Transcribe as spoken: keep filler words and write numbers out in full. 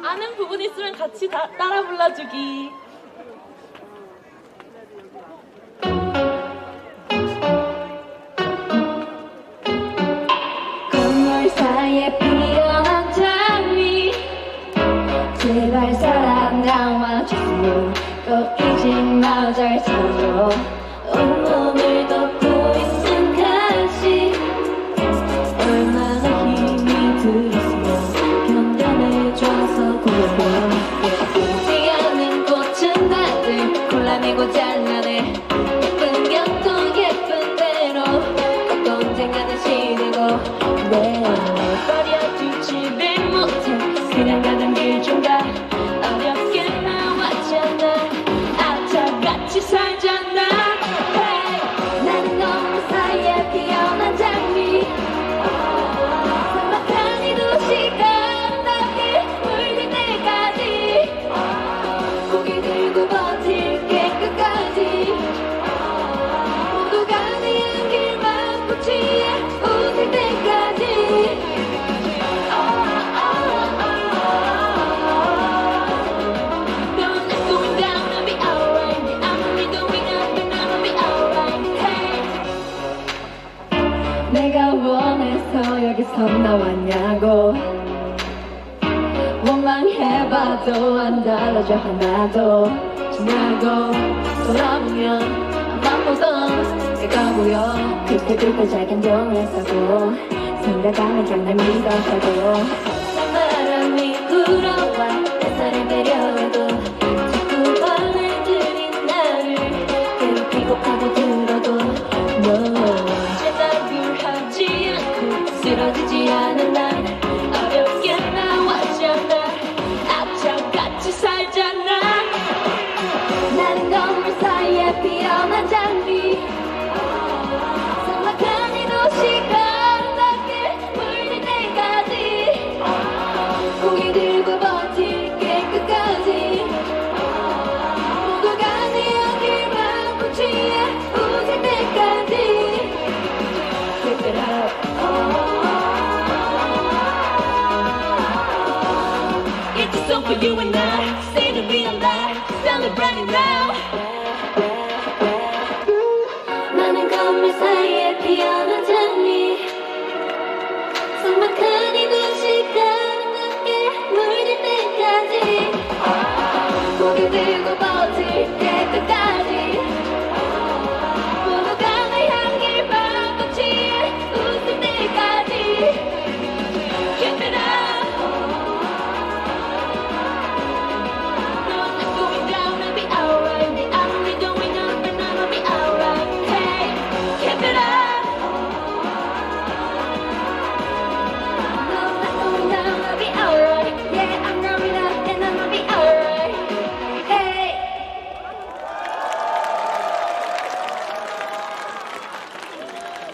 아는 부분 있으면 같이 다, 따라 불러주기. 건물 사이에 피어난 장미 제발 사랑 남아주세요. 꼭 잊지 마 잘 찾아 온몸을 덮고 있는 가시 얼마나 힘이 들었으면 견뎌내줘서 고마워. 예쁘지 않은 꽃은 다들 골라내고 잘라내 예쁜 것도 예쁜 대로 꼭 언젠가는 시대고 왜 버려두지를 못해 그냥 가는 길 중간 어렵게 나왔잖아. 악착같이 살잖아. hey. 나는 너무 사이에 피어난 장미 삭막한 이 도시가 나를 물들 때까지 고개 들고 버틸게 끝까지 모두가 내 향기만 붙이에 웃을 때까지. 내가 원해서 여기 선 나왔냐고 원망해봐도 안 달라져 하나도. 지나고 돌아보면 난 보던 내가 보여 그때 그때 잘 감정했다고 생각하면 장난 믿었다고. 바람이 불어와 햇살을 때려도 자꾸 벌레들이 나를 괴롭히고 파고들어도 너 쓰러지지 않은 난 어렵게 나왔잖아. 악착같이 살잖아. 나는 건물 사이에 피어난 장미 삭막한 이 도시가 나를 물들 때까지 고개 들고 버틸게 끝까지 모두가 내 여기만 붙이에 웃을 때까지. Keep it up. It's a song for you and I. Say to be alive, celebrating now. 나는 건물 사이에 피어난